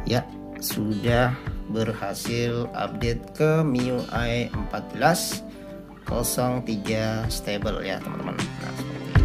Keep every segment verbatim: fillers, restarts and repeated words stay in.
Ya, sudah berhasil update ke M I U I empat belas nol tiga stable ya teman-teman. Nah, seperti ini.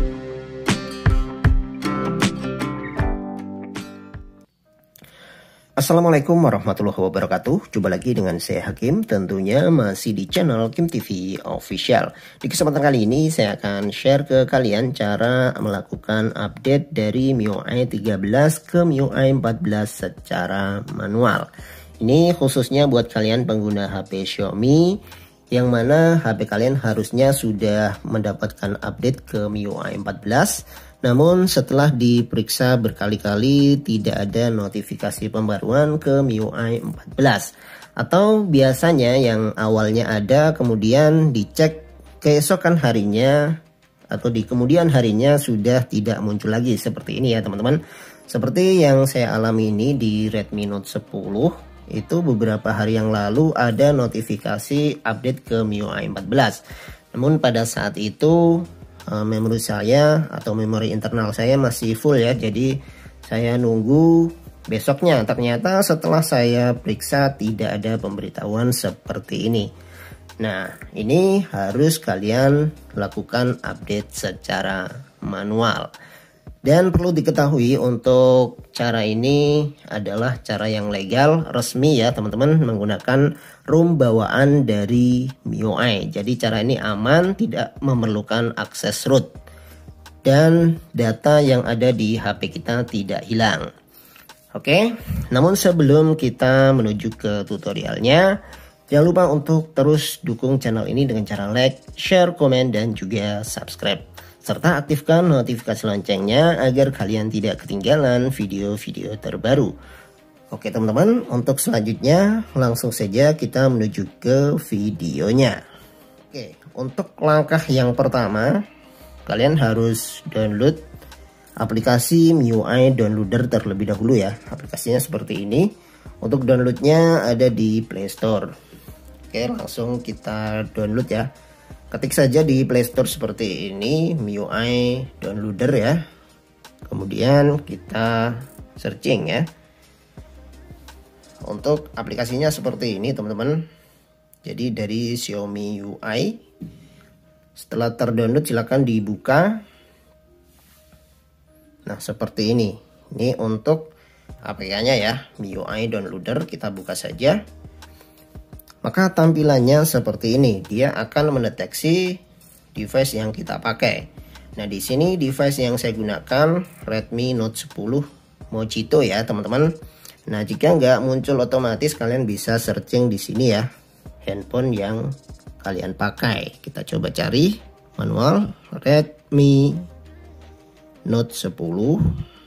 Assalamualaikum warahmatullahi wabarakatuh. Jumpa lagi dengan saya Hakim, tentunya masih di channel Kim T V Official. Di kesempatan kali ini saya akan share ke kalian cara melakukan update dari M I U I tiga belas ke M I U I empat belas secara manual. Ini khususnya buat kalian pengguna H P Xiaomi yang mana H P kalian harusnya sudah mendapatkan update ke M I U I empat belas. Namun setelah diperiksa berkali-kali tidak ada notifikasi pembaruan ke M I U I empat belas. Atau biasanya yang awalnya ada kemudian dicek keesokan harinya atau di kemudian harinya sudah tidak muncul lagi, seperti ini ya teman-teman. Seperti yang saya alami ini di Redmi Note sepuluh, itu beberapa hari yang lalu ada notifikasi update ke M I U I empat belas. Namun pada saat itu memori saya atau memori internal saya masih full ya, jadi saya nunggu besoknya. Ternyata setelah saya periksa tidak ada pemberitahuan seperti ini. Nah, ini harus kalian lakukan update secara manual. Dan perlu diketahui untuk cara ini adalah cara yang legal, resmi ya teman-teman, menggunakan ROM bawaan dari M I U I. Jadi cara ini aman, tidak memerlukan akses root. Dan data yang ada di H P kita tidak hilang. Oke, namun sebelum kita menuju ke tutorialnya, jangan lupa untuk terus dukung channel ini dengan cara like, share, komen, dan juga subscribe. Serta aktifkan notifikasi loncengnya agar kalian tidak ketinggalan video-video terbaru. Oke teman-teman, untuk selanjutnya langsung saja kita menuju ke videonya. Oke, untuk langkah yang pertama, kalian harus download aplikasi M I U I Downloader terlebih dahulu ya. Aplikasinya seperti ini. Untuk downloadnya ada di Play Store. Oke, langsung kita download ya. Ketik saja di Play Store seperti ini, M I U I Downloader ya. Kemudian kita searching ya. Untuk aplikasinya seperti ini teman-teman. Jadi dari Xiaomi U I. Setelah terdownload silahkan dibuka. Nah seperti ini. Ini untuk A P K-nya ya, M I U I Downloader. Kita buka saja. Maka tampilannya seperti ini. Dia akan mendeteksi device yang kita pakai. Nah, di sini device yang saya gunakan Redmi Note sepuluh Mojito ya, teman-teman. Nah, jika nggak muncul otomatis kalian bisa searching di sini ya. Handphone yang kalian pakai. Kita coba cari manual Redmi Note sepuluh.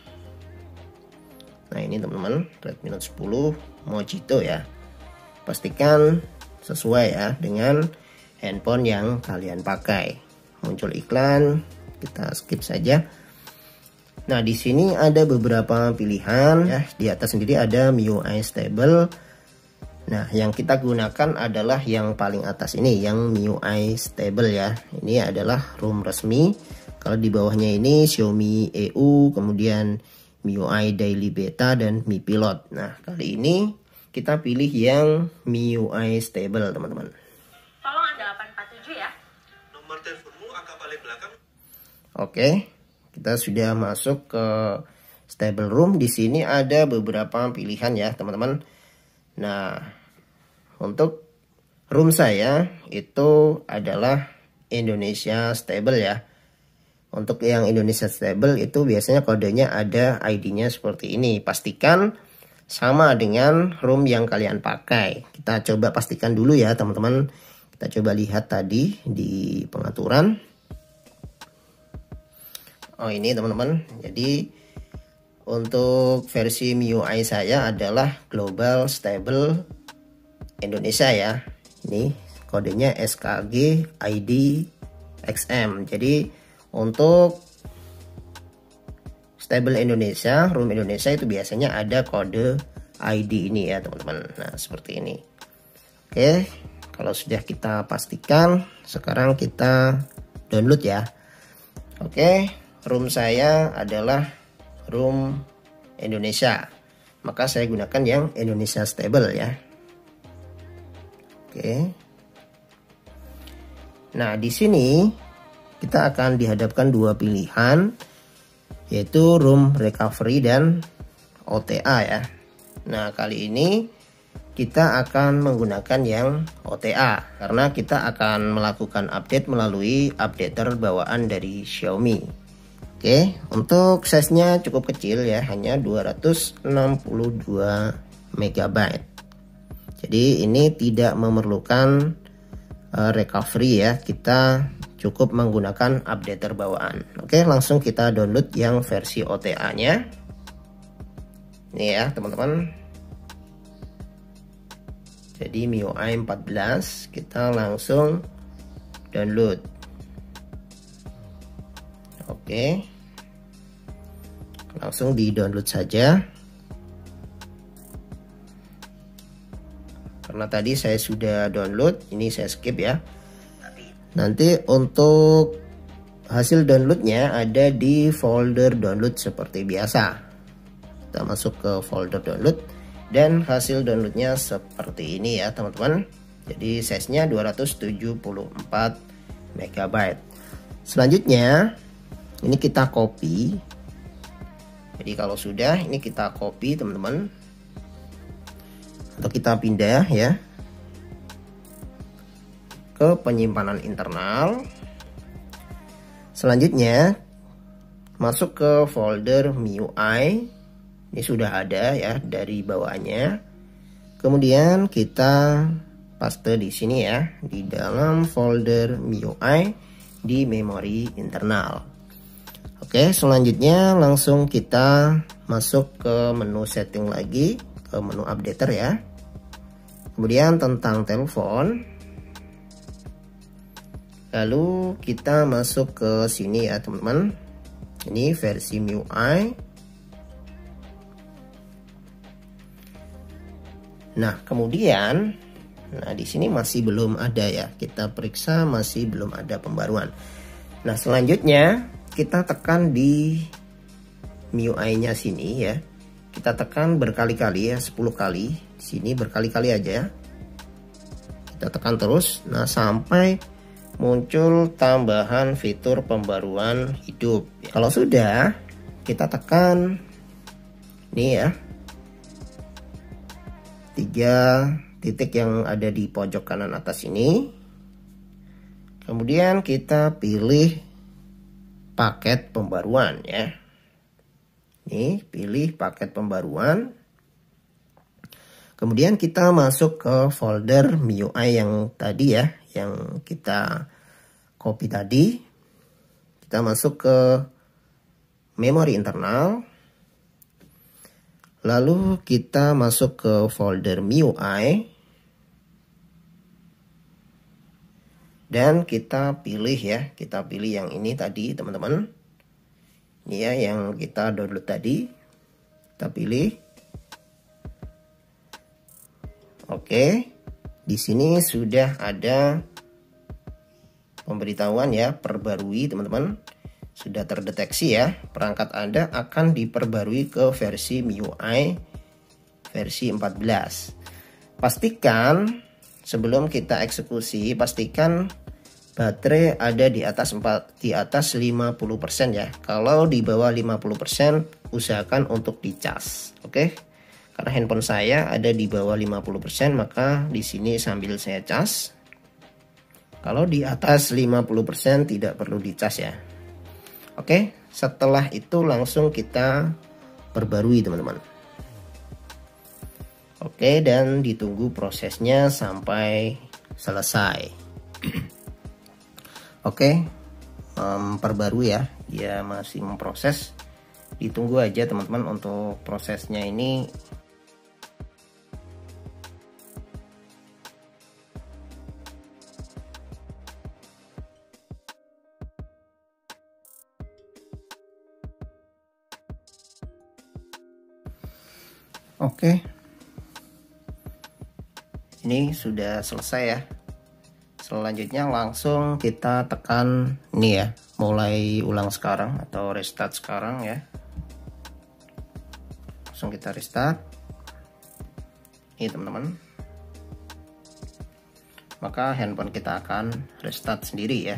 Nah, ini teman-teman, Redmi Note sepuluh Mojito ya. Pastikan sesuai ya dengan handphone yang kalian pakai. Muncul iklan, kita skip saja. Nah, di sini ada beberapa pilihan ya. Di atas sendiri ada M I U I Stable. Nah, yang kita gunakan adalah yang paling atas ini, yang M I U I Stable ya. Ini adalah ROM resmi. Kalau di bawahnya ini Xiaomi E U, kemudian M I U I Daily Beta dan Mi Pilot. Nah, kali ini kita pilih yang M I U I Stable teman-teman. Tolong Anda delapan empat tujuh ya. Nomor teleponmu angka paling belakang. Oke, kita sudah masuk ke Stable Room. Di sini ada beberapa pilihan ya teman-teman. Nah, untuk room saya itu adalah Indonesia Stable ya. Untuk yang Indonesia Stable itu biasanya kodenya ada I D-nya seperti ini. Pastikan sama dengan ROM yang kalian pakai. Kita coba pastikan dulu ya teman-teman. Kita coba lihat tadi di pengaturan. Oh ini teman-teman. Jadi untuk versi M I U I saya adalah Global Stable Indonesia ya. Ini kodenya S K G I D X M. Jadi untuk Stable Indonesia, ROM Indonesia itu biasanya ada kode I D ini ya teman-teman. Nah seperti ini. Oke, kalau sudah kita pastikan, sekarang kita download ya. Oke, ROM saya adalah ROM Indonesia. maka saya gunakan yang Indonesia Stable ya. Oke. Nah, di sini kita akan dihadapkan dua pilihan, yaitu room recovery dan O T A ya. Nah, kali ini kita akan menggunakan yang O T A karena kita akan melakukan update melalui updater bawaan dari Xiaomi. Oke, untuk size-nya cukup kecil ya, hanya dua ratus enam puluh dua megabyte. Jadi ini tidak memerlukan uh, recovery ya, kita cukup menggunakan updater bawaan. Oke, langsung kita download yang versi O T A-nya. Ini ya, teman-teman. Jadi M I U I empat belas kita langsung download. Oke. Langsung di-download saja. Karena tadi saya sudah download, ini saya skip ya. Nanti untuk hasil downloadnya ada di folder download seperti biasa. Kita masuk ke folder download dan hasil downloadnya seperti ini ya teman-teman. Jadi size-nya dua ratus tujuh puluh empat megabyte. Selanjutnya ini kita copy. Jadi kalau sudah ini kita copy teman-teman, atau kita pindah ya ke penyimpanan internal. Selanjutnya masuk ke folder M I U I. Ini sudah ada ya dari bawaannya. Kemudian kita paste di sini ya, di dalam folder M I U I di memori internal. Oke, selanjutnya langsung kita masuk ke menu setting lagi, ke menu updater ya. Kemudian tentang telepon. Lalu kita masuk ke sini ya teman-teman. Ini versi M I U I. Nah, kemudian nah di sini masih belum ada ya. Kita periksa masih belum ada pembaruan. Nah, selanjutnya kita tekan di M I U I-nya sini ya. Kita tekan berkali-kali ya, sepuluh kali. Di sini berkali-kali aja ya. Kita tekan terus. Nah, sampai muncul tambahan fitur pembaruan hidup. Kalau sudah, kita tekan ini ya. Tiga titik yang ada di pojok kanan atas ini. Kemudian kita pilih paket pembaruan ya. Nih, pilih paket pembaruan. Kemudian kita masuk ke folder M I U I yang tadi ya, yang kita copy tadi. Kita masuk ke memori internal. Lalu kita masuk ke folder M I U I. Dan kita pilih ya, kita pilih yang ini tadi teman-teman. Ini ya yang kita download tadi. Kita pilih. Oke. Di sini sudah ada pemberitahuan ya, perbarui teman-teman. Sudah terdeteksi ya, perangkat Anda akan diperbarui ke versi M I U I versi empat belas. Pastikan sebelum kita eksekusi, pastikan baterai ada di atas empat di atas lima puluh persen ya. Kalau di bawah lima puluh persen usahakan untuk dicas. Oke. Karena handphone saya ada di bawah lima puluh persen, maka di sini sambil saya cas. Kalau di atas lima puluh persen tidak perlu dicas ya. Oke, setelah itu langsung kita perbarui teman-teman. Oke, dan ditunggu prosesnya sampai selesai. Oke, memperbarui ya, dia masih memproses. Ditunggu aja teman-teman untuk prosesnya ini. Oke, ini sudah selesai ya. Selanjutnya langsung kita tekan ini ya, mulai ulang sekarang atau restart sekarang ya. Langsung kita restart. Ini teman-teman, maka handphone kita akan restart sendiri ya.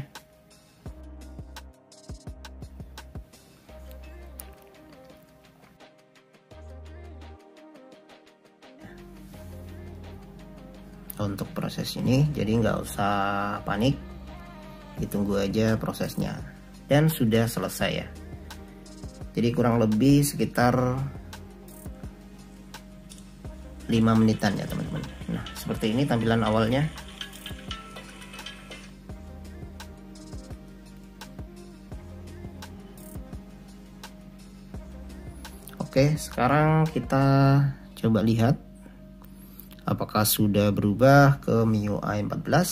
Untuk proses ini jadi nggak usah panik, ditunggu aja prosesnya, dan sudah selesai ya. Jadi kurang lebih sekitar lima menitan ya teman-teman. Nah seperti ini tampilan awalnya. Oke, sekarang kita coba lihat apakah sudah berubah ke M I U I empat belas.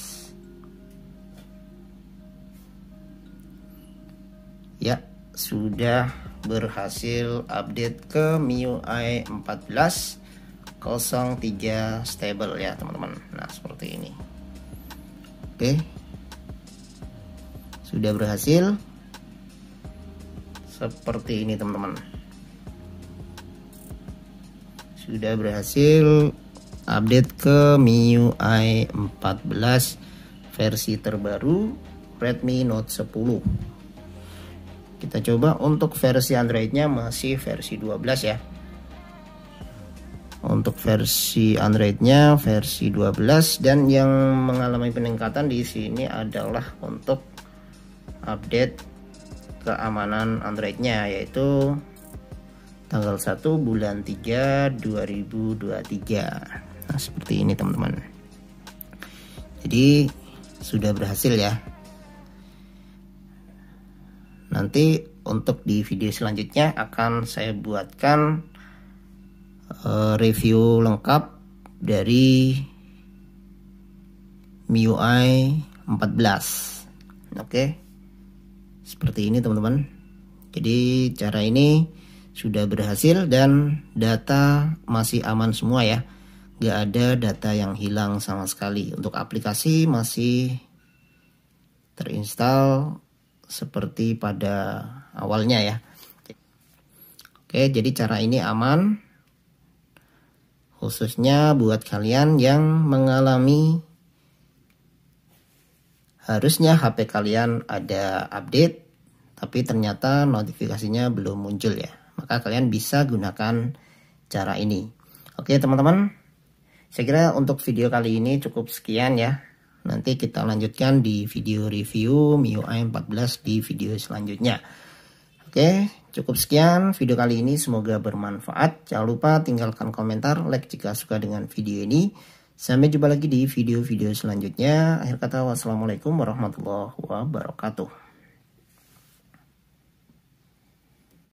Ya, sudah berhasil update ke M I U I empat belas titik nol tiga stable ya teman-teman. Nah seperti ini. Oke, sudah berhasil seperti ini teman-teman. Sudah berhasil update ke M I U I empat belas versi terbaru Redmi Note sepuluh. Kita coba untuk versi Androidnya masih versi dua belas ya. Untuk versi Androidnya versi dua belas, dan yang mengalami peningkatan di sini adalah untuk update keamanan Androidnya, yaitu tanggal satu bulan tiga dua ribu dua puluh tiga. Nah seperti ini teman-teman. Jadi sudah berhasil ya. Nanti untuk di video selanjutnya akan saya buatkan uh, review lengkap dari M I U I empat belas. Oke, seperti ini teman-teman. Jadi cara ini sudah berhasil dan data masih aman semua ya. Gak ada data yang hilang sama sekali. Untuk aplikasi masih terinstall seperti pada awalnya ya. Oke, jadi cara ini aman, khususnya buat kalian yang mengalami harusnya H P kalian ada update tapi ternyata notifikasinya belum muncul ya. Maka kalian bisa gunakan cara ini. Oke teman-teman, saya kira untuk video kali ini cukup sekian ya. Nanti kita lanjutkan di video review M I U I empat belas di video selanjutnya. Oke, cukup sekian video kali ini, semoga bermanfaat. Jangan lupa tinggalkan komentar, like jika suka dengan video ini. Sampai jumpa lagi di video-video selanjutnya. Akhir kata, wassalamualaikum warahmatullahi wabarakatuh.